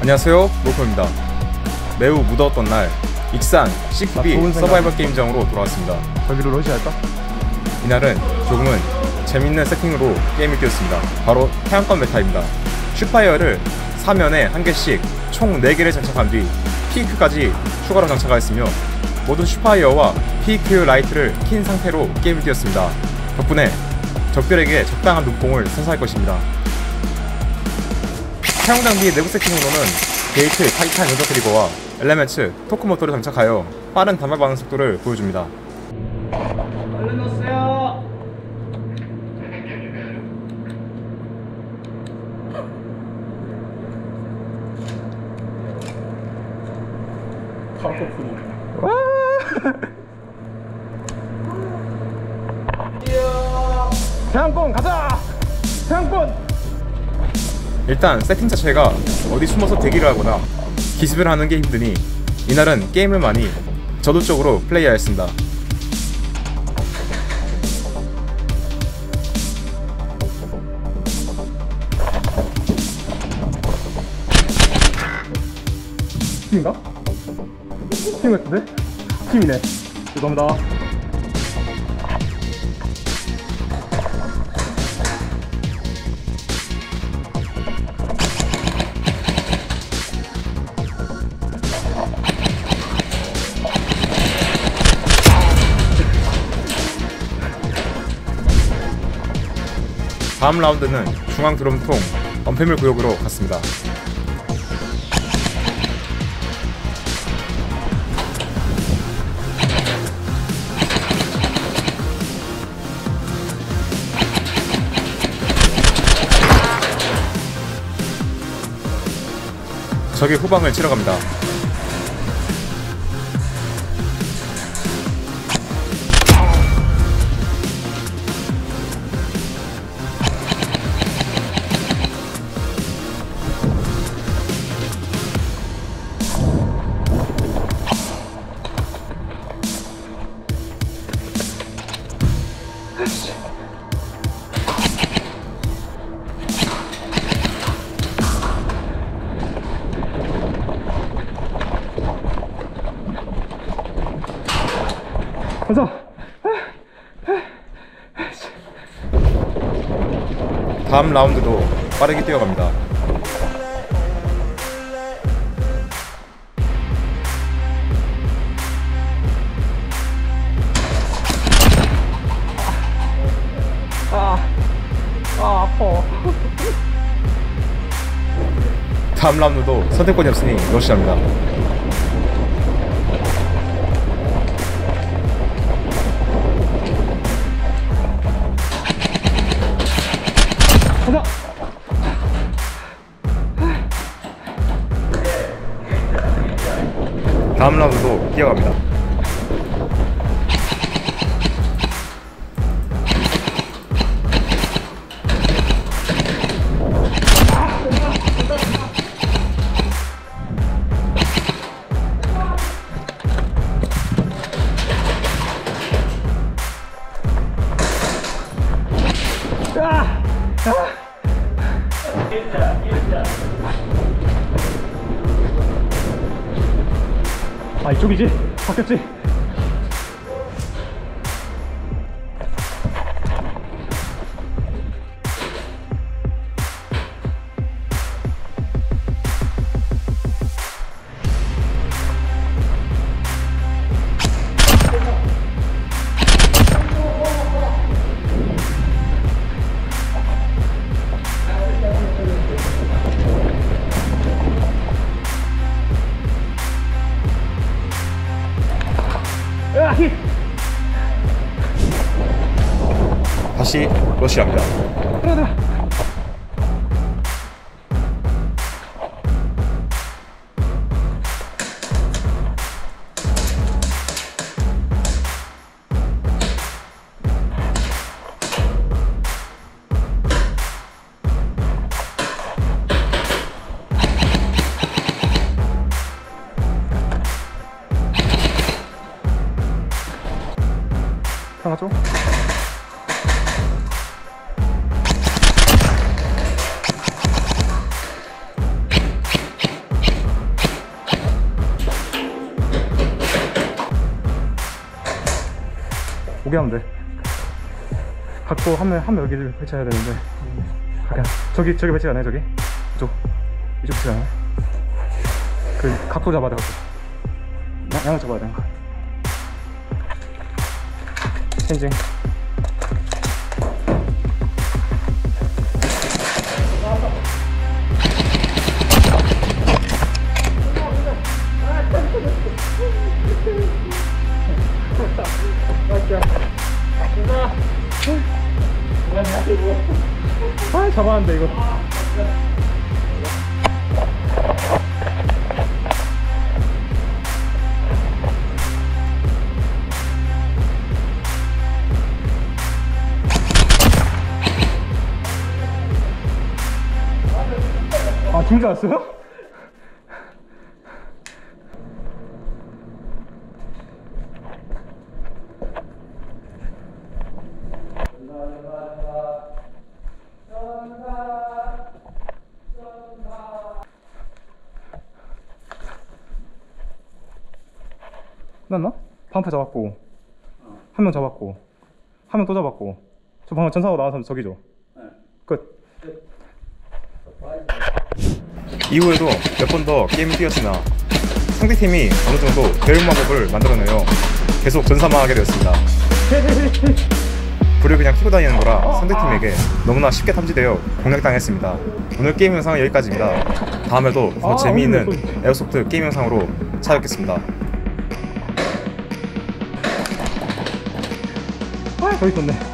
안녕하세요, 로코입니다. 매우 무더웠던 날 익산 C9B 서바이벌 게임장으로 돌아왔습니다. 저기로 러시할까? 이날은 조금은 재밌는 세팅으로 게임을 뛰었습니다. 바로 태양권 메타입니다. 슈파이어를 사면에 한 개씩 총 4개를 장착한 뒤 피크까지 추가로 장착하였으며 모든 슈파이어와 피크 라이트를 킨 상태로 게임을 뛰었습니다. 덕분에 적들에게 적당한 눈뽕을 선사할 것입니다. 사용 장비 내부 세팅으로는 게이트 타이탄 연자 트리거와 엘레멘츠 토크 모터를 장착하여 빠른 단발 반응 속도를 보여줍니다. 얼른 넣었어요. 깜빡뿐이. 태양권 가자! 태양권! 일단 세팅 자체가 어디 숨어서 대기를 하거나 기습을 하는 게 힘드니 이날은 게임을 많이 저도적으로 플레이하였습니다. 팀인가? 팀 같은데? 팀이네. 죄송합니다. 다음 라운드는 중앙 드럼통 언패물 구역으로 갔습니다. 적의 후방을 치러 갑니다. 가자! 다음 라운드도 빠르게 뛰어갑니다. 아파. 다음 라운드도 선택권이 없으니 러시합니다. 가자! 다음 라운드도 뛰어갑니다. 아, 이쪽이지? 바뀌었지? 다시 러시합니다. 하나 줘? 개 하면 돼. 각도 한 명 여기를 배치해야 되는데. 저기 배치 안 해, 저기? 이쪽 배치 안 해? 그 각도 잡아야 돼, 각도. 양을 잡아야 돼, 양을. 체인징. 아, 잡았는데 이거. 아, 죽은 줄 알았어요? 끝났나? 반프 잡았고 한 명 잡았고 한 명 또 잡았고 저 방금 전사하고 나와서 저기죠? 끝. 이후에도 몇 번 더 게임을 뛰었으나 상대팀이 어느 정도 배운 마법을 만들어내어 계속 전사만 하게 되었습니다. 불을 그냥 켜고 다니는 거라 상대팀에게 너무나 쉽게 탐지되어 공략당했습니다. 오늘 게임 영상은 여기까지입니다. 다음에도 더 재미있는 에어소프트 게임 영상으로 찾아뵙겠습니다. 아, 저기 있었네.